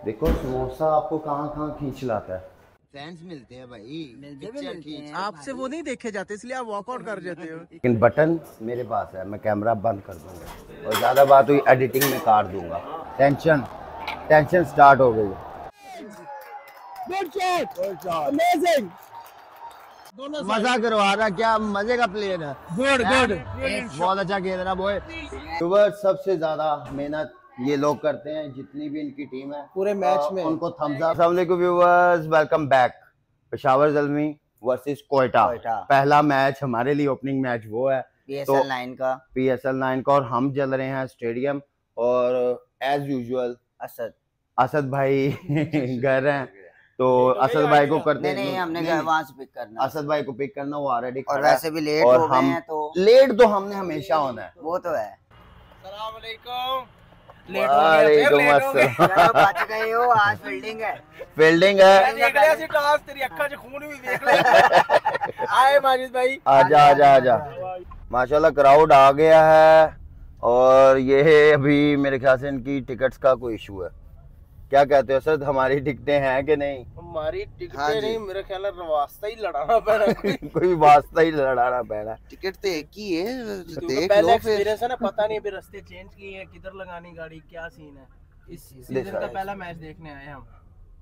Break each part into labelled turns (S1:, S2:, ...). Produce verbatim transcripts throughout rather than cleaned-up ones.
S1: देखो समोसा आपको कहाँ कहाँ खींच लाता है।
S2: फैंस मिलते हैं भाई,
S3: मिलते भी मिलते हैं आपसे, वो नहीं देखे जाते इसलिए आप वॉकआउट कर जाते हो।
S1: लेकिन बटन मेरे पास है, मैं कैमरा बंद कर दूंगा और ज़्यादा बात हुई एडिटिंग में काट दूंगा। टेंशन टेंशन स्टार्ट हो गई।
S3: अमेजिंग।
S2: मजा करवा रहा, क्या मजे का प्लेयर है।
S3: Good good.
S2: बहुत अच्छा खेल रहा बॉय।
S1: व्यूअर्स सबसे ज्यादा मेहनत ये लोग करते हैं, जितनी भी इनकी टीम है
S3: पूरे मैच में।
S1: उनको थम्स अप। अस्सलाम वालेकुम viewers, welcome back. Peshawar Zalmi versus Quetta, पहला मैच हमारे लिए, ओपनिंग मैच वो है
S2: पी एस एल नाइन का
S1: पी एस एल नाइन का, और हम चल रहे हैं स्टेडियम। और एज यूजुअल
S2: असद
S1: असद भाई घर हैं, तो असद भाई को करते
S2: नहीं नहीं हमने
S1: नहीं,
S2: वहां से पिक करना,
S1: असद भाई को पिक करना, वो ऑलरेडी
S2: और वैसे भी लेट
S1: और
S2: हो गए
S1: हम
S2: हैं, तो
S1: लेट तो हमने हमेशा होना है।
S2: वो तो है।
S3: अस्सलाम वालेकुम। लेट
S1: वालेकुम अस्सलाम।
S2: चलो बच गए हो, आज फील्डिंग है।
S1: फील्डिंग है।
S3: देख लिया सी टॉस, तेरी अक्खा च खून भी देख ले। आए माजिद भाई,
S1: आजा आजा आजा। माशाल्लाह क्राउड आ गया है, और ये अभी मेरे ख्याल से इनकी टिकट्स का कोई इशू है। क्या कहते हो सर, हमारी टिकटें हैं कि नहीं?
S3: हमारी टिकटें
S2: हाँ जी।
S3: नहीं, मेरे ख्याल में वास्ता ही लड़ाना पैना।
S1: कोई वास्ता ही लड़ाना पैना।
S2: टिकट तो एक ही है,
S3: देख पहले एक्सपीरियंस है ना, पता नहीं अभी रास्ते चेंज किए हैं, किधर लगानी गाड़ी, क्या सीन है। इस सीजन का पहला मैच देखने आए हम।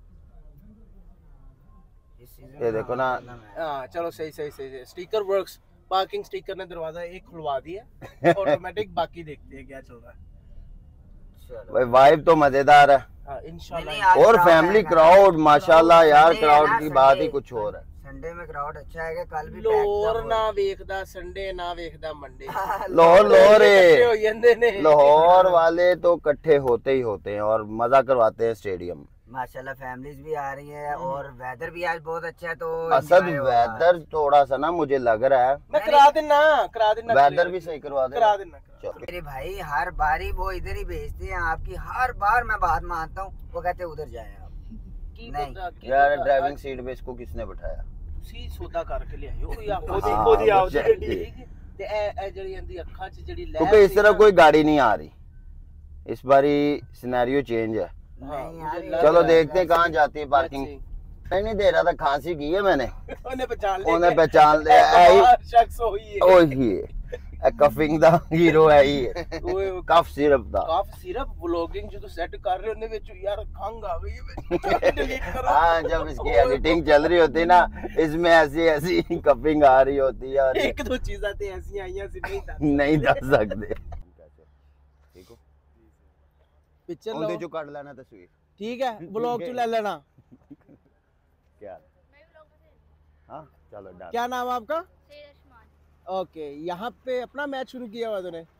S1: ये देखो ना,
S3: हाँ चलो सही सही सही। स्टिकर वर्क्स, पार्किंग स्टिकर ने दरवाजा एक खुलवा दिया ऑटोमेटिक। बाकी देखते हैं क्या चल रहा है।
S1: भाई वाइब तो मजेदार है।
S3: हाँ इंशाल्लाह।
S2: नहीं, आज
S1: और
S2: crowd
S1: फैमिली
S2: आएगा।
S1: क्राउड माशाल्लाह यार,
S2: संडे है
S1: क्राउड
S2: ना,
S1: की बात ही
S2: संडे।
S1: कुछ और है।
S2: संडे में क्राउड अच्छा है, कल भी
S3: लोर ना वेखदा संडे, ना वेखदा मंडे।
S1: लाहौर लाहौर
S3: इकट्ठे हो
S1: है,
S3: जांदे ने।
S1: लाहौर वाले तो इकट्ठे होते ही होते हैं और मजा करवाते हैं स्टेडियम।
S2: माशाल्लाह फैमिलीज भी आ रही है, और वेदर भी आज बहुत अच्छा है, तो
S1: असद
S2: enjoy होगा।
S1: वेदर थोड़ा सा ना मुझे लग रहा है,
S3: मैं करा देना, करा देना।
S1: वेदर भी सही करवा दे।
S3: करा देना।
S1: चलो
S2: मेरे भाई हर बारी वो इधर ही भेजते हैं आपकी, हर बार मैं बात मानता हूँ, वो कहते हैं उधर जाए आप।
S3: की
S2: नहीं।
S3: पता, की
S1: यार
S3: पता,
S1: ड्राइविंग सीट पे इसको किसने बिठाया?
S3: ਤੁਸੀਂ ਸੌਦਾ ਕਰਕੇ ਲਿਆਇਓ या
S1: हाँ,
S3: ਖੁਦ ਹੀ ਖੁਦ ਹੀ ਆਓ
S1: वो
S3: ਗੱਡੀ। ਤੇ ਇਹ ਇਹ ਜਿਹੜੀ ਇਹਦੀ ਅੱਖਾਂ 'ਚ ਜਿਹੜੀ ਲਹਿਰ
S1: क्योंकि इस
S3: ਸੀ
S1: तरह
S3: ना,
S1: कोई गाड़ी नहीं आ रही इस बारी, सिनेरियो चेंज है।
S3: हाँ,
S2: नहीं
S3: मुझे
S2: यार,
S3: लग
S1: चलो
S3: रहा है।
S1: देखते हैं कहाँ जाती है पार्किंग। नहीं नहीं दे रहा था, खांसी की है मैंने,
S3: ਉਹਨੇ ਪਛਾਣ ਲਿਆ।
S1: उन्हें पहचान लिया है ही।
S3: ਸ਼ਖਸ ਹੋਈ ਹੈ।
S1: ओ ही है कफिंग दा हीरो है ही है,
S3: ਓਏ
S1: कफ सिरप दा।
S3: ਕਾਫ ਸਿਰਫ ਵਲੋਗਿੰਗ ਜਦੋਂ ਸੈੱਟ ਕਰ ਰਹੇ ਉਹਦੇ ਵਿੱਚ ਯਾਰ ਖੰਗ ਆ ਗਈ ਹੈ। ਡਿਲੀਟ ਕਰੋ।
S1: हाँ जब इसकी एडिटिंग चल रही होती ना, इसमें ऐसी ऐसी कपिंग आ रही होती है और
S3: ਇੱਕ ਦੋ ਚੀਜ਼ਾਂ ਤੇ ਐਸੀਆਂ ਆਈਆਂ ਸੀ ਨਹੀਂ ਦੱਸ
S1: नहीं दस सकते। ठीक हो,
S3: ਪਿਕਚਰ
S1: ਉਹਦੇ
S3: ਲਓ।
S1: ਚੋਂ ਕੱਢ ਲੈਣਾ ਤਸਵੀਰ।
S3: ਠੀਕ ਹੈ ਵਲੌਗ ਚ ਲੈ लेना।
S1: क्या हाँ चलो डन।
S3: क्या नाम है आपका? ओके, यहाँ पे अपना मैच शुरू किया हुआ तूने?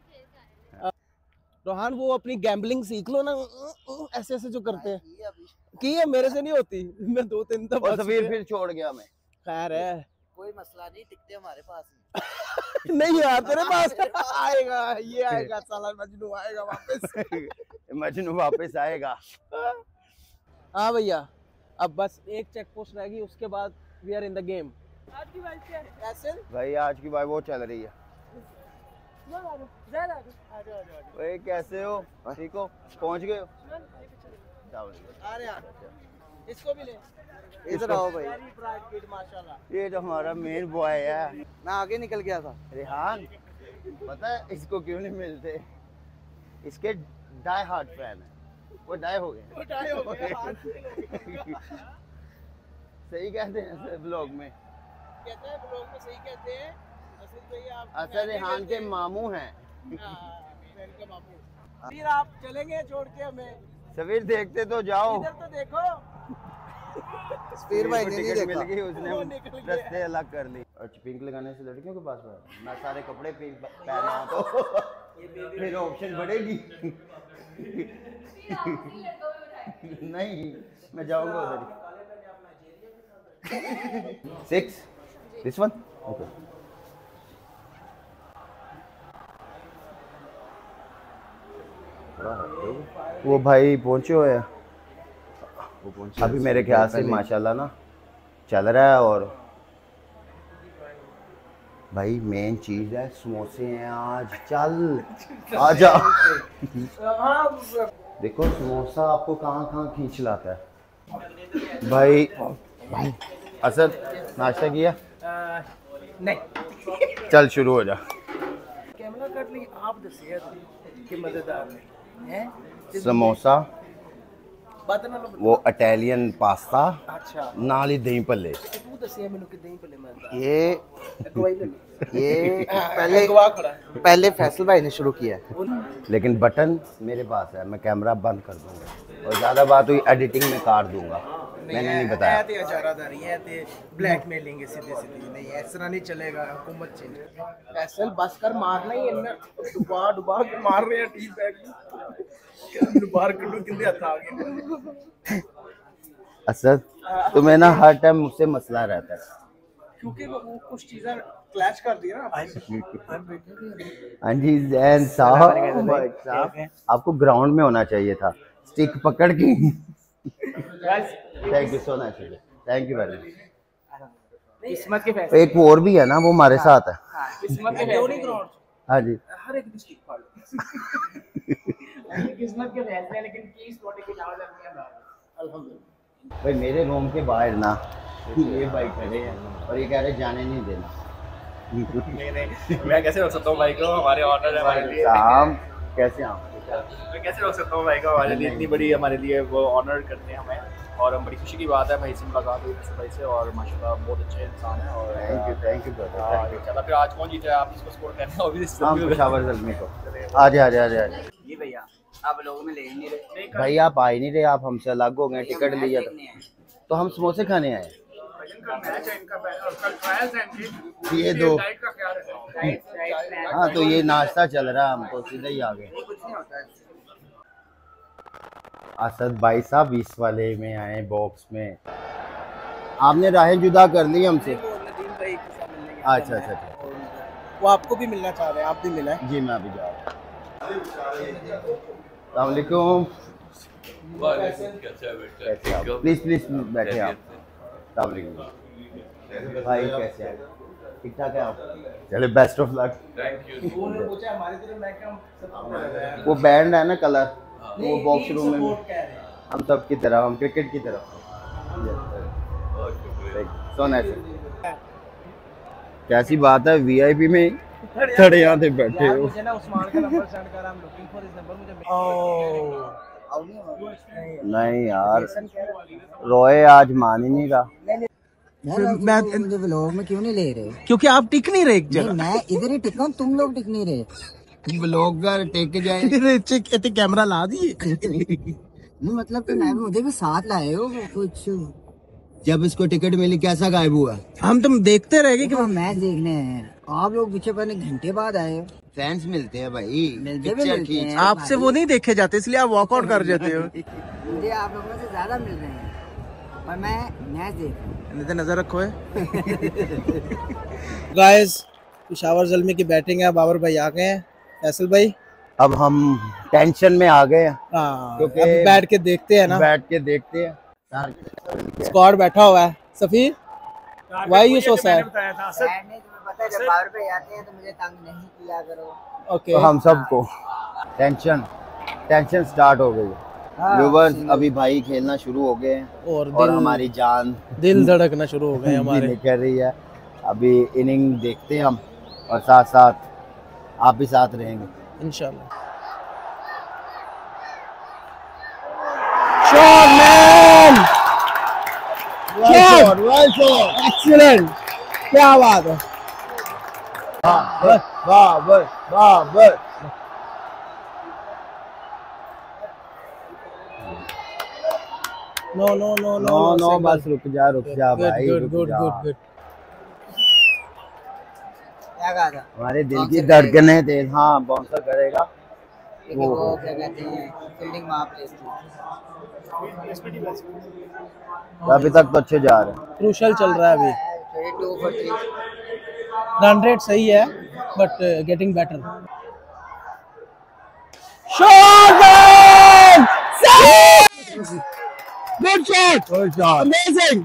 S3: रोहान वो अपनी गैम्बलिंग सीख लो ना, ऐसे ऐसे जो करते हैं। की है, मेरे से नहीं होती, मैं दो तीन तो
S1: और सफीर फिर छोड़ गया मैं।
S3: खैर है,
S2: कोई मसला नहीं, टिकटे हमारे पास नहीं।
S3: नहीं यार तेरे पास आएगा, ये आएगा साला मजनू आएगा वापस।
S1: मजनू वापस आएगा।
S3: हाँ भैया, अब बस एक चेक पोस्ट रहेगी, उसके बाद we are in the game. आज की बात क्या है? ऐसे
S1: भाई आज की बात वो चल रही है। भाई कैसे हो? ठीक हो? पहुंच गए हो?
S3: अरे यार, इसको भी ले।
S2: इधर आओ भाई।
S3: माशाल्लाह।
S1: ये जो हमारा मेन बॉय है
S2: मैं आगे निकल गया था।
S1: रेहान, पता है इसको क्यों नहीं मिलते? इसके डाई हार्ट फैन है, वो डाई हो गए। सही कहते हैं सर ब्लॉग में,
S3: कहते हैं ब्लॉग में सही कहते हैं। असल भैया आप
S1: असद रेहान के मामू हैं।
S3: इनके बापू। फिर आप चलेंगे छोड़ के हमें?
S1: सफीर देखते तो जाओ।
S3: इधर तो देखो।
S2: फिर भाई ने नहीं
S1: टिकट मिल
S2: देखा।
S1: गई,
S3: वो
S1: उसने
S3: निकल गया।
S1: रास्ते अलग कर ली। और पिंक लगाने से लड़कियों के पास है। मैं सारे कपड़े पिंक पहना तो फिर ऑप्शन बढ़ेगी। नहीं मैं जाऊंगा उधर। Six this one okay. वो भाई पहुंचे हुए हैं अभी मेरे ख्याल से माशाल्लाह ना चल रहा है। और भाई मेन चीज है समोसे हैं आज, चल आजा। देखो समोसा आपको कहाँ कहाँ खींच लाता है। भाई भाई असद नाश्ता किया?
S3: नहीं।
S1: चल शुरू हो जा।
S3: कैमरा कट ली आप दसिए कि मजेदार नहीं है
S1: समोसा,
S3: बात ना लो
S1: वो इटालियन पास्ता,
S3: अच्छा
S1: नाल ही दही भल्ले।
S3: तू दसिए मेनू कि दही भल्ले मैं
S1: ये
S3: गवाही ले लो।
S4: ये पहले
S3: गवाह खड़ा है।
S4: पहले फैसल भाई ने शुरू किया है।
S1: लेकिन बटन मेरे पास है, मैं कैमरा बंद कर दूंगा और ज़्यादा बात हुई एडिटिंग में काट दूंगा। मैंने नहीं बताया।
S3: ते इजारादारी है ते ब्लैकमेलिंग सीधी सीधी नहीं इस तरह नहीं चलेगा। हुकूमत चेंज फैसल बस कर मारना ही इन्ना डुबा डुबा के मार रहे हैं टी बैग बाहर कड्डू किंदे हथ आ गए।
S1: असद तुम्हें ना हर टाइम मुझसे मसला रहता है
S3: क्योंकि वो कुछ चीजें क्लैश कर दी ना।
S1: हाँ जी जैन साहब, साहब आपको ग्राउंड में होना चाहिए था, स्टिक पकड़ के। Thank you so much, thank you very much.
S3: किस्मत के फैसले
S1: एक और भी है ना, वो हमारे साथ है।
S3: किस्मत के फैसले
S1: हाँ जी
S3: हर एक डिस्ट्रिक्ट फाड़ किस्मत के फैसले लेकिन की स्पॉट की आवाज नहीं आ रहा। अल्हम्दुलिल्लाह
S1: भाई मेरे रूम के बाहर ना ये भाई खड़े हैं और ये कह रहे जाने नहीं देना।
S5: नहीं नहीं मैं कैसे रोक सकता हूँ भाई को, हमारे ऑनर है हमारे लिए।
S1: शाम कैसे आप
S5: मैं कैसे रोक सकता हूँ भाई को, हमारे लिए इतनी बड़ी हमारे लिए वो ऑनर करते हैं हमें और हम बड़ी खुशी की बात है भाई से मुलाकात हुई भाई से और माशाल्लाह बहुत अच्छे इंसान है। और
S1: thank you thank you brother.
S5: चला फिर आज कौन जीता है आप इसको स्कोर करना है ऑब्वियसली।
S1: हम पेशावर जल्दी को आ जा आ जा आ जा।
S2: ये भैया आप लोगों में ले ही नहीं रहे।
S1: भाई आप आ ही नहीं रहे, आप हमसे अलग हो गए, टिकट लिया था तो हम समोसे खाने आए। ये दो हाँ तो ये नाश्ता चल रहा है, हम तो सीधे ही आ गए। असद भाई साहब इस वाले में आए बॉक्स में, आपने राहें जुदा कर ली हमसे। अच्छा अच्छा अच्छा
S3: वो आपको भी मिलना चाह रहे हैं, आप भी मिला है।
S1: जी मैं अभी जा रहा हूँ। अस्सलाम वालेकुम। कैसे आप? प्लीज प्लीज बैठे आप। अस्सलाम वालेकुम भाई, कैसे हैं? ठीक ठाक है आप? चले बेस्ट ऑफ लक। वो बैंड है ना कलर, वो बॉक्स रूम में हम सब की तरह, हम क्रिकेट की तरह। So nice. कैसी बात है वीआईपी में खड़े यहाँ पे बैठे हो।
S3: मुझे ना उस्मान का नंबर सेंड कर, I am looking for his number. मुझे
S1: नहीं यार रोए आज मान ही नहीं रहा।
S2: मैं मुझे व्लॉग में क्यों नहीं ले रहे?
S3: क्योंकि आप टिक नहीं रहे एक जगह।
S2: मैं इधर ही टिका हूँ, तुम लोग टिक नहीं रहे।
S1: ब्लॉगर टेक जाए
S3: कैमरा ला दिए।
S2: नहीं मतलब कि मैं मुझे भी साथ लाए हो कुछ।
S1: जब इसको टिकट मिली कैसा गायब हुआ?
S3: हम तुम देखते रहेंगे कि
S2: मैच देखने हैं, आप लोग पीछे पहले घंटे बाद आए हो।
S1: फैंस मिलते हैं भाई,
S2: मिलते भी मिलते हैं।
S3: आपसे वो नहीं देखे जाते इसलिए आप वॉकआउट कर जाते हो।
S2: मुझे आप लोगों से ज्यादा मिल रहे हैं और मैं मैच देख रहा हूँ।
S3: नजर रखो है। गाइस पेशावर ज़ल्मी की बैटिंग है, बाबर भाई आ गए हैं, फैसल भाई।
S1: अब हम टेंशन में आ गए हैं
S3: हाँ
S1: क्योंकि
S3: अब बैठ के देखते हैं ना,
S1: बैठ के देखते हैं।
S3: स्क्वाड बैठा हुआ है। Safi why you so sad?
S2: Sad नहीं, तुम्हें पता है जब बाबर भाई आते हैं तो मुझे तंग नहीं किया करो।
S3: ओके
S1: तो हम सबको टेंशन टेंशन स्टार्ट हो गई। व्यूअर्स अभी भाई खेलना शुरू हो गए हैं
S3: और,
S1: और
S3: दिल,
S1: हमारी जान
S3: दिल धड़कना शुरू हो गए हमारे।
S1: निकल रही है। अभी इनिंग देखते हैं हम और साथ साथ आप भी साथ रहेंगे
S3: इंशाल्लाह। शॉट मैन, एक्सीलेंट, क्या बात है।
S1: Babar Babar Babar.
S3: No no no
S1: no no बस रुक जा रुक जा भाई,
S3: गुड
S1: रुक
S3: गुड
S1: जा।
S3: Good good.
S2: क्या कहा था?
S1: हमारे दिल की धड़कनें तेज। हाँ बाउंसर करेगा
S2: वो वो क्या कहते हैं फील्डिंग वहाँ प्लेस थी।
S1: अभी तक तो अच्छे जा रहे हैं।
S3: क्रूशल चल रहा है अभी,
S2: two for three.
S3: Run rate सही है but getting better. Shot good shot,
S1: good shot,
S3: amazing.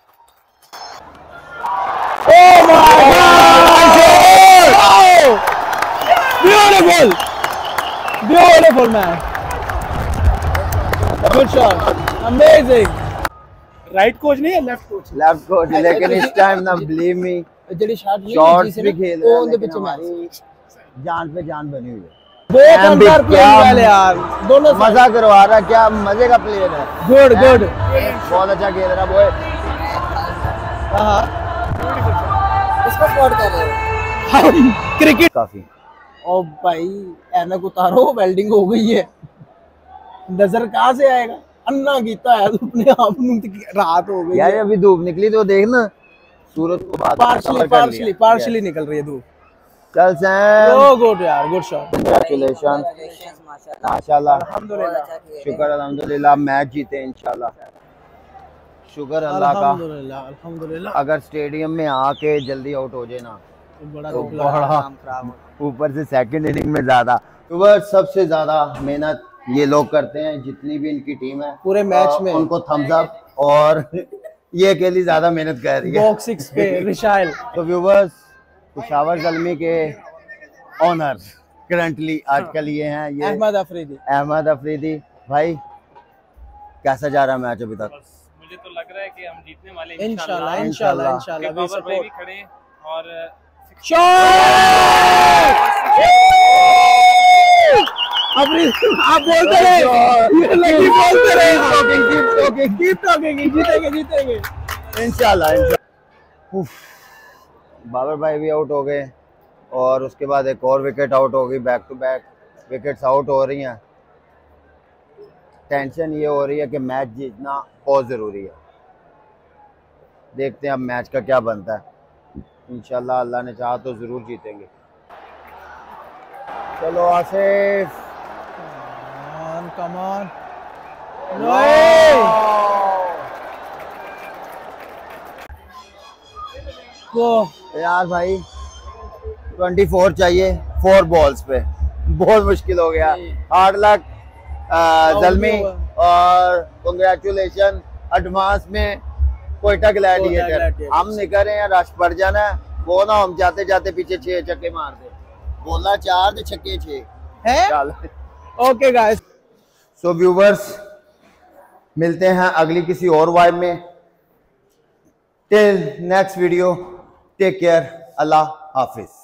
S3: Oh my god, beautiful beautiful man. Good shot, amazing. Right coach नहीं है, लेफ्ट कोच।
S1: लेफ्ट कोच, लेकिन इस टाइम ना बिलीव मी
S3: जेडी shot नहीं
S1: shots भी खेल रहे हैं,
S3: उनके
S1: लेकिन
S3: पीछे
S1: हमारी जान पे जान बनी हुई है।
S3: दो शानदार प्लेयर वाले यार, दोनों
S1: मजा करवा रहा, क्या मजे का प्लेयर है।
S3: गुड गुड,
S1: बहुत अच्छा खेल रहा बॉय।
S3: हां
S2: इसको सपोर्ट कर रहे हो
S3: क्रिकेट
S1: काफी।
S3: ओ भाई ऐनक उतारो, वेल्डिंग हो गई है, नजर कहाँ से आएगा, अन्ना कीता है अपने आप ਨੂੰ रात हो गई
S1: यार
S3: है।
S1: अभी धूप निकली तो देख ना, सूरज को बात
S3: पार्शली पार्शली पार्शली निकल रही है धूप।
S1: चल सैम,
S3: ओ गुड यार, गुड शॉट,
S1: कांग्रेचुलेशन,
S2: माशाल्लाह
S1: माशाल्लाह,
S3: अल्हम्दुलिल्लाह
S1: शुक्र अल्हम्दुलिल्लाह मैच जीते इंशाल्लाह, शुक्र अल्लाह का।
S3: अल्हम्दुलिल्लाह अल्हम्दुलिल्लाह।
S1: अगर स्टेडियम में आके जल्दी आउट हो जाए ना
S3: बड़ा
S1: तो
S3: दुख लगा।
S1: बड़ा
S2: काम खराब हो
S1: ऊपर से सेकंड इनिंग में ज्यादा, तो वह सबसे ज्यादा मेहनत ये लोग करते हैं, जितनी भी इनकी टीम है
S3: पूरे मैच
S1: अ,
S3: में।
S1: उनको थम्स अप। और ये अकेली ज्यादा मेहनत कर रही है।
S3: बॉक्स सिक्स पे रिशाइल।
S1: तो व्यूवर्स, पेशावर ज़ल्मी के ऑनर करंटली आजकल ये हैं, ये
S3: अहमद अफरीदी।
S1: अहमद अफरीदी। भाई कैसा जा रहा है मैच अभी तक?
S6: मुझे तो लग रहा है कि हम जीतने वाले हैं
S3: इंशाल्लाह
S1: इंशाल्लाह।
S3: इंशाल्लाह इंशाल्लाह वी
S6: बाबर भाई भी
S3: सपोर्ट।
S6: खड़े हैं और
S3: अफरीदी आप बोलते रहे, ये लगी बोलते रहे, कीप टॉकिंग, जीतेंगे जीतेंगे
S1: इंशाल्लाह इंशाल्लाह। उफ, बाबर भाई भी आउट हो गए और उसके बाद एक और विकेट आउट हो गई, back to back wickets out हो रही हैं। टेंशन ये हो रही है कि मैच जीतना बहुत ज़रूरी है। देखते हैं अब मैच का क्या बनता है। इंशाल्लाह अल्लाह ने चाहा तो ज़रूर जीतेंगे। चलो आसिफ,
S3: कम ऑन, वो
S1: यार भाई चौबीस चाहिए फोर बॉल्स पे, बहुत मुश्किल हो गया। हार्ड लक ज़ल्मी और कांग्रेचुलेशन एडवांस में कोयटा ग्लैडिएटर। हम निकल रहे हैं, रश पड़ जाना है वो ना, हम जाते जाते पीछे छह छक्के मार दे, बोला चार तो छक्के छह
S3: है।
S1: चल।
S3: ओके गाइस,
S1: सो व्यूवर्स, मिलते हैं अगली किसी और वाइब में। Till next video, take care, अल्लाह हाफिज।